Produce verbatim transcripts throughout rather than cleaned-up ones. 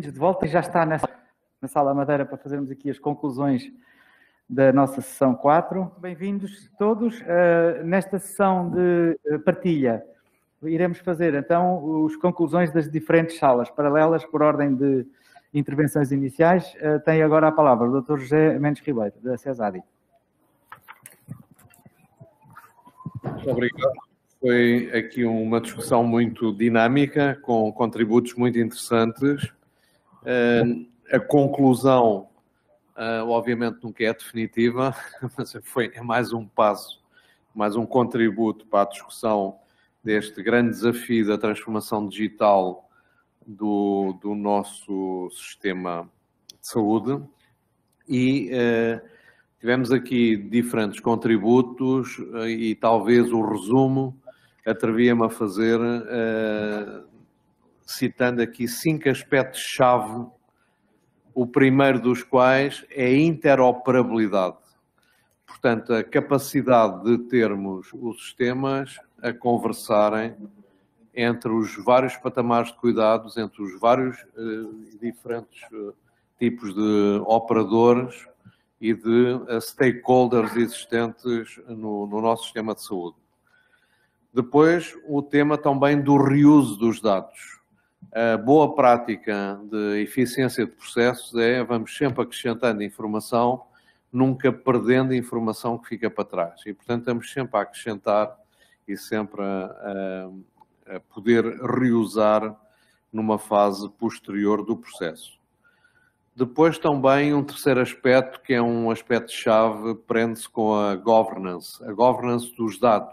bem-vindos de volta. Já está nessa, na Sala Madeira para fazermos aqui as conclusões da nossa sessão quatro. Bem-vindos todos. Uh, nesta sessão de uh, partilha, iremos fazer então as conclusões das diferentes salas paralelas por ordem de intervenções iniciais. Uh, tem agora a palavra o doutor José Mendes Ribeiro, da CESADI. Muito obrigado. Foi aqui uma discussão muito dinâmica, com contributos muito interessantes. A conclusão, obviamente, nunca é definitiva, mas foi mais um passo, mais um contributo para a discussão deste grande desafio da transformação digital do, do nosso sistema de saúde. E tivemos aqui diferentes contributos e talvez o resumo atrevia-me a fazer, uh, citando aqui cinco aspectos-chave, o primeiro dos quais é a interoperabilidade. Portanto, a capacidade de termos os sistemas a conversarem entre os vários patamares de cuidados, entre os vários uh, diferentes uh, tipos de operadores e de uh, stakeholders existentes no, no nosso sistema de saúde. Depois, o tema também do reuso dos dados. A boa prática de eficiência de processos é, vamos sempre acrescentando informação, nunca perdendo informação que fica para trás. E, portanto, estamos sempre a acrescentar e sempre a, a, a poder reusar numa fase posterior do processo. Depois, também, um terceiro aspecto, que é um aspecto-chave, prende-se com a governance. A governance dos dados.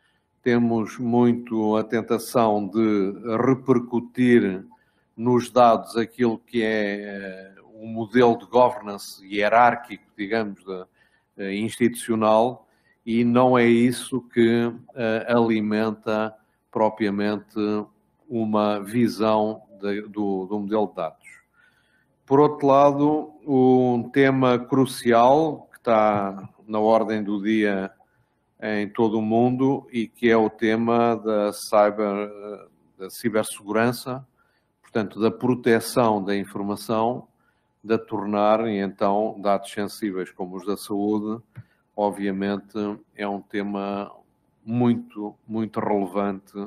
Temos muito a tentação de repercutir nos dados aquilo que é um modelo de governance hierárquico, digamos, de, institucional, e não é isso que uh, alimenta propriamente uma visão de, do, do modelo de dados. Por outro lado, um tema crucial que está na ordem do dia em todo o mundo e que é o tema da, cyber, da cibersegurança, portanto, da proteção da informação, da tornar, e então, dados sensíveis como os da saúde, obviamente, é um tema muito, muito relevante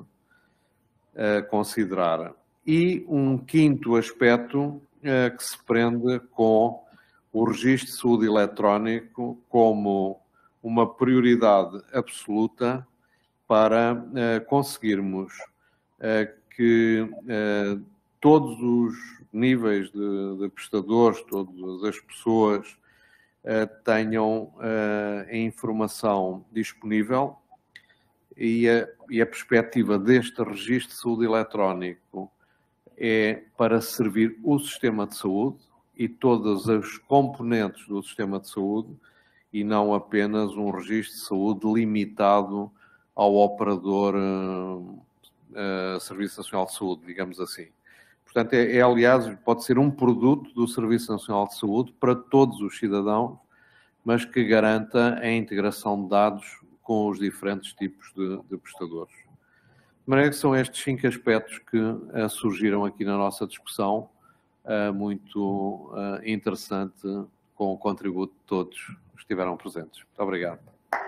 a considerar. E um quinto aspecto eh, que se prende com o registro de saúde eletrónico como uma prioridade absoluta para uh, conseguirmos uh, que uh, todos os níveis de, de prestadores, todas as pessoas uh, tenham uh, a informação disponível e a, e a perspectiva deste registro de saúde eletrónico é para servir o sistema de saúde e todas as componentes do sistema de saúde, e não apenas um registro de saúde limitado ao operador uh, uh, Serviço Nacional de Saúde, digamos assim. Portanto, é, é, aliás, pode ser um produto do Serviço Nacional de Saúde para todos os cidadãos, mas que garanta a integração de dados com os diferentes tipos de, de prestadores. De maneira que são estes cinco aspectos que uh, surgiram aqui na nossa discussão, uh, muito uh, interessante, com o contributo de todos que estiveram presentes. Muito obrigado.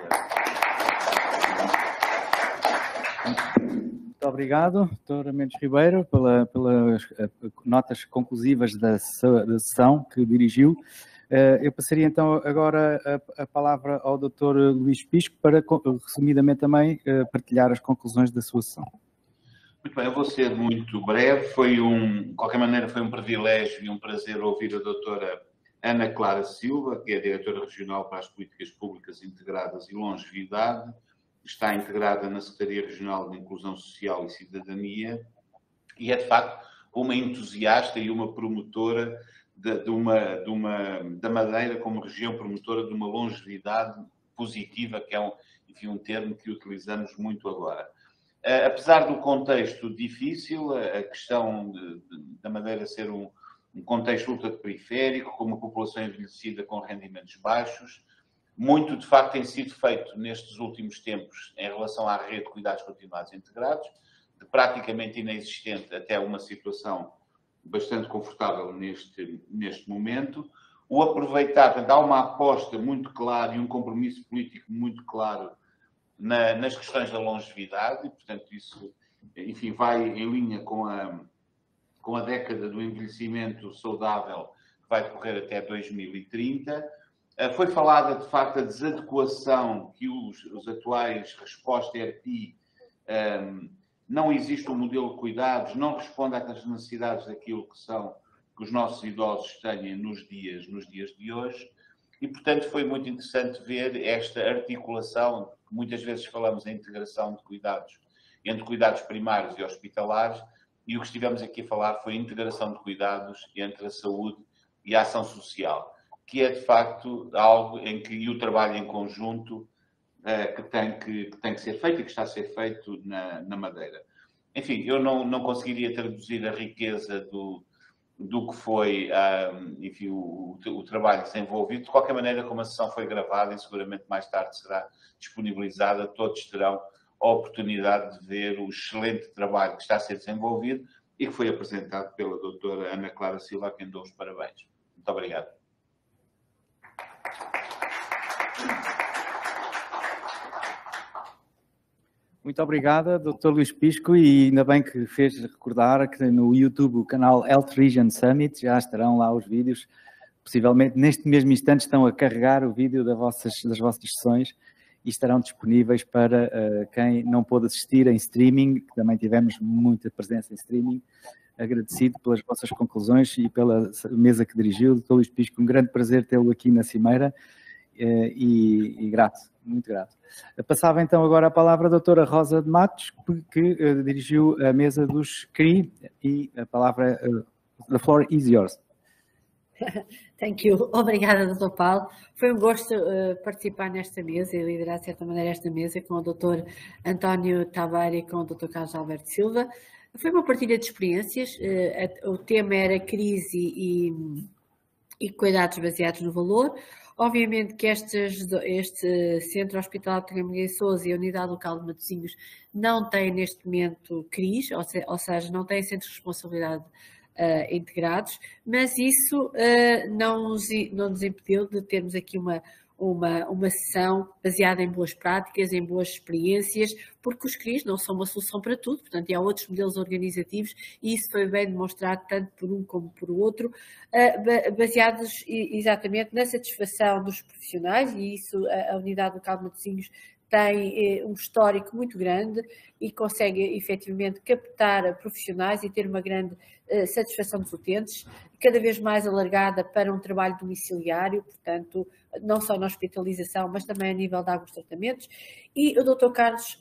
Muito obrigado, doutor Mendes Ribeiro, pela, pelas notas conclusivas da sessão que dirigiu. Eu passaria então agora a, a palavra ao doutor Luís Pisco para, resumidamente também, partilhar as conclusões da sua sessão. Muito bem, eu vou ser muito breve. Foi um, de qualquer maneira, foi um privilégio e um prazer ouvir a doutora Ana Clara Silva, que é a Diretora Regional para as Políticas Públicas Integradas e Longevidade, está integrada na Secretaria Regional de Inclusão Social e Cidadania e é, de facto, uma entusiasta e uma promotora de, de uma, de uma, da Madeira como região promotora de uma longevidade positiva, que é um, enfim, um termo que utilizamos muito agora. Uh, apesar do contexto difícil, a questão de, de, da Madeira ser um um contexto ultraperiférico, com uma população envelhecida com rendimentos baixos. Muito, de facto, tem sido feito nestes últimos tempos em relação à rede de cuidados continuados integrados, de praticamente inexistente até uma situação bastante confortável neste, neste momento. O aproveitar, portanto, há uma aposta muito clara e um compromisso político muito claro na, nas questões da longevidade, e, portanto, isso, enfim, vai em linha com a, com a década do envelhecimento saudável, que vai decorrer até dois mil e trinta. Foi falada, de facto, a desadequação que os, os atuais respostas E R P, um, não existe um modelo de cuidados, não responde às necessidades daquilo que são que os nossos idosos têm nos dias, nos dias de hoje, e, portanto, foi muito interessante ver esta articulação, que muitas vezes falamos em integração de cuidados, entre cuidados primários e hospitalares, e o que estivemos aqui a falar foi a integração de cuidados entre a saúde e a ação social, que é, de facto, algo em que e o trabalho em conjunto uh, que, tem que, que tem que ser feito e que está a ser feito na, na Madeira. Enfim, eu não, não conseguiria traduzir a riqueza do, do que foi um, enfim, o, o trabalho desenvolvido. De qualquer maneira, como a sessão foi gravada e seguramente mais tarde será disponibilizada, todos terão a oportunidade de ver o excelente trabalho que está a ser desenvolvido e que foi apresentado pela doutora Ana Clara Silva, a quem dou os parabéns. Muito obrigado. Muito obrigada, doutor Luís Pisco, e ainda bem que fez recordar que no YouTube, o canal Health Region Summit, já estarão lá os vídeos. Possivelmente, neste mesmo instante, estão a carregar o vídeo das vossas, das vossas sessões e estarão disponíveis para uh, quem não pôde assistir em streaming, que também tivemos muita presença em streaming. Agradecido pelas vossas conclusões e pela mesa que dirigiu. doutor Luís Pisco, um grande prazer tê-lo aqui na Cimeira. E, e grato, muito grato. Passava então agora a palavra à doutora Rosa de Matos, que uh, dirigiu a mesa dos C R I, e a palavra, uh, the floor is yours. Thank you. Obrigada, doutor Paulo. Foi um gosto uh, participar nesta mesa e liderar, de certa maneira, esta mesa com o doutor António Tavares e com o doutor Carlos Alberto Silva. Foi uma partilha de experiências. Uh, o tema era crise e, e cuidados baseados no valor. Obviamente que estes, este Centro Hospitalar de Tremembé de Sousa e a Unidade Local de Matosinhos não têm neste momento C R I S, ou, se, ou seja, não têm centros de responsabilidade uh, integrados, mas isso uh, não, nos, não nos impediu de termos aqui uma, uma, uma sessão baseada em boas práticas, em boas experiências, porque os C R I S não são uma solução para tudo, portanto, há outros modelos organizativos e isso foi bem demonstrado tanto por um como por outro, baseados exatamente na satisfação dos profissionais, e isso a Unidade Local de Matosinhos tem um histórico muito grande e consegue efetivamente captar profissionais e ter uma grande satisfação dos utentes, cada vez mais alargada para um trabalho domiciliário, portanto, não só na hospitalização, mas também a nível de alguns tratamentos. E o doutor Carlos,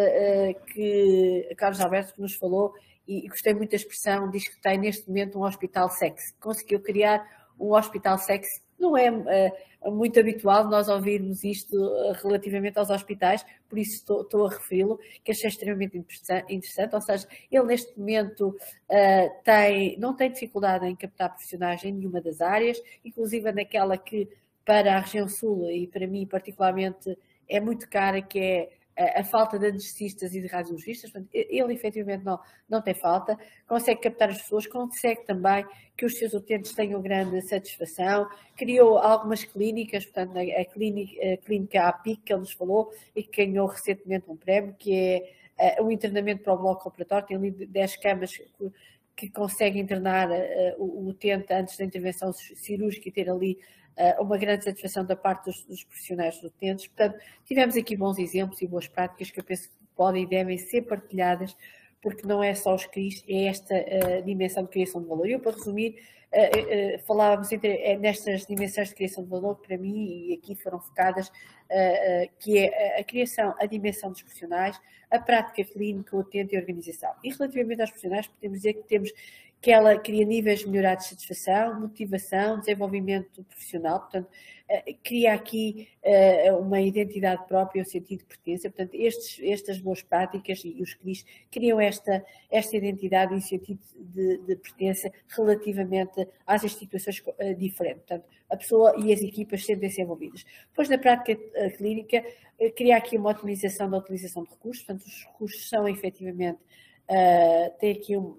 que, Carlos Alberto, que nos falou, e gostei muito da expressão, diz que tem neste momento um hospital sexy. Conseguiu criar um hospital sexy. Não é uh, muito habitual nós ouvirmos isto uh, relativamente aos hospitais, por isso estou, estou a referi-lo, que achei extremamente interessante. Ou seja, ele neste momento uh, tem, não tem dificuldade em captar profissionais em nenhuma das áreas, inclusive naquela que para a região sul e para mim particularmente é muito cara, que é a falta de anestesistas e de radiologistas. Portanto, ele efetivamente não, não tem falta, consegue captar as pessoas, consegue também que os seus utentes tenham grande satisfação, criou algumas clínicas, portanto a clínica, a clínica A P I C que ele nos falou e que ganhou recentemente um prémio, que é uh, o internamento para o bloco operatório, tem ali dez camas que, que consegue internar uh, o, o utente antes da intervenção cirúrgica e ter ali uma grande satisfação da parte dos, dos profissionais dos utentes. Portanto, tivemos aqui bons exemplos e boas práticas que eu penso que podem e devem ser partilhadas, porque não é só os C R I S, é esta uh, dimensão de criação de valor. Eu, para resumir, uh, uh, falávamos entre, uh, nestas dimensões de criação de valor, que para mim, e aqui foram focadas, uh, uh, que é a criação, a dimensão dos profissionais, a prática clínica, o utente e a organização. E relativamente aos profissionais, podemos dizer que temos que ela cria níveis melhorados de satisfação, motivação, desenvolvimento profissional, portanto, cria aqui uma identidade própria, um sentido de pertença. Portanto, estes, estas boas práticas e os C R I S criam esta, esta identidade e um sentido de, de pertença relativamente às instituições diferentes. Portanto, a pessoa e as equipas sentem-se envolvidas. Depois, na prática clínica, cria aqui uma otimização da utilização de recursos. Portanto, os recursos são efetivamente, uh, têm aqui um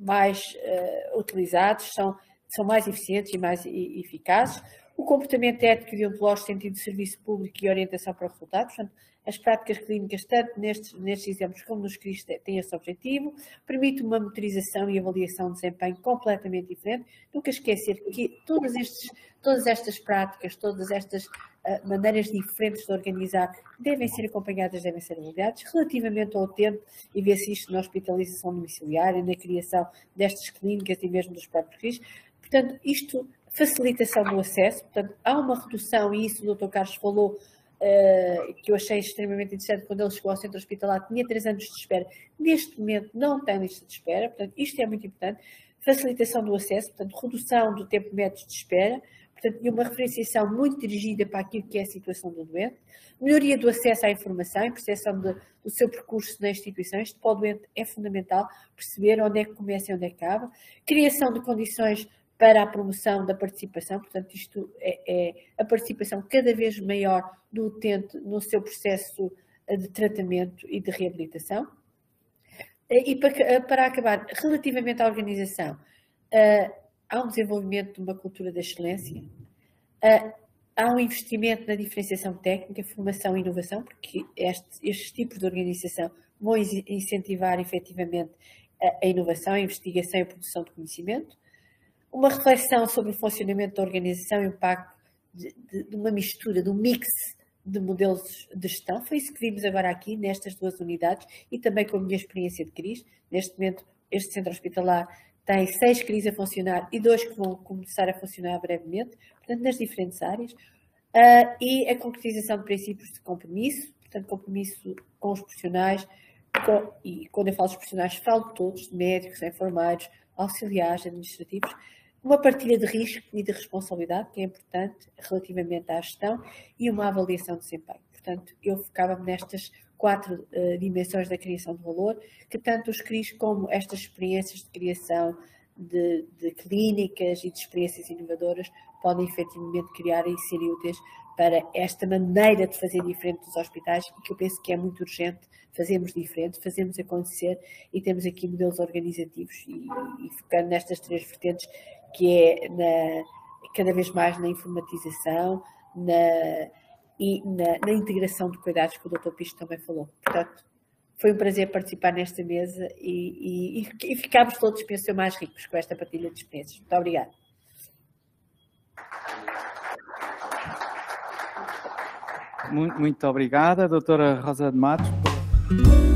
mais uh, utilizados, são, são mais eficientes e mais e, eficazes. O comportamento ético e deontológico, sentido de serviço público e orientação para resultados. Portanto, as práticas clínicas, tanto nestes, nestes exemplos como nos C R I S, têm esse objetivo. Permite uma monitorização e avaliação de desempenho completamente diferente. Nunca esquecer que todas, estes, todas estas práticas, todas estas uh, maneiras diferentes de organizar devem ser acompanhadas, devem ser avaliadas relativamente ao tempo, e ver-se isto na hospitalização domiciliária, na criação destas clínicas e mesmo dos próprios C R I S. Portanto, isto, facilitação do acesso, portanto, há uma redução, e isso o doutor Carlos falou, Uh, que eu achei extremamente interessante, quando ele chegou ao centro hospitalar, tinha três anos de espera, neste momento não tem lista de espera, portanto, isto é muito importante. Facilitação do acesso, portanto, redução do tempo médio de espera, portanto, e uma referenciação muito dirigida para aquilo que é a situação do doente. Melhoria do acesso à informação e percepção de, do seu percurso na instituição. Isto para o doente é fundamental, perceber onde é que começa e onde é que acaba. Criação de condições para a promoção da participação, portanto, isto é, é a participação cada vez maior do utente no seu processo de tratamento e de reabilitação. E para, para acabar, relativamente à organização, há um desenvolvimento de uma cultura da excelência, há um investimento na diferenciação técnica, formação e inovação, porque estes, estes tipos de organização vão incentivar efetivamente a inovação, a investigação e a produção de conhecimento. Uma reflexão sobre o funcionamento da organização e o impacto de, de, de uma mistura, de um mix de modelos de gestão. Foi isso que vimos agora aqui, nestas duas unidades, e também com a minha experiência de C R I S. Neste momento, este centro hospitalar tem seis C R I S a funcionar e dois que vão começar a funcionar brevemente, portanto, nas diferentes áreas. Uh, e a concretização de princípios de compromisso, portanto, compromisso com os profissionais, com, e quando eu falo dos profissionais, falo de todos, de médicos, enfermeiros, auxiliares, administrativos. Uma partilha de risco e de responsabilidade, que é importante relativamente à gestão, e uma avaliação de desempenho. Portanto, eu focava-me nestas quatro uh, dimensões da criação de valor, que tanto os C R I S como estas experiências de criação de, de clínicas e de experiências inovadoras podem efetivamente criar e ser úteis para esta maneira de fazer diferente dos hospitais, e que eu penso que é muito urgente fazermos diferente, fazermos acontecer, e temos aqui modelos organizativos e, e focando nestas três vertentes, que é na, cada vez mais na informatização na, e na, na integração de cuidados, que o doutor Pisto também falou. Portanto, foi um prazer participar nesta mesa e, e, e ficámos todos, penso eu, mais ricos com esta partilha de experiências. Muito obrigada. Muito, muito obrigada, doutora Rosa de Matos.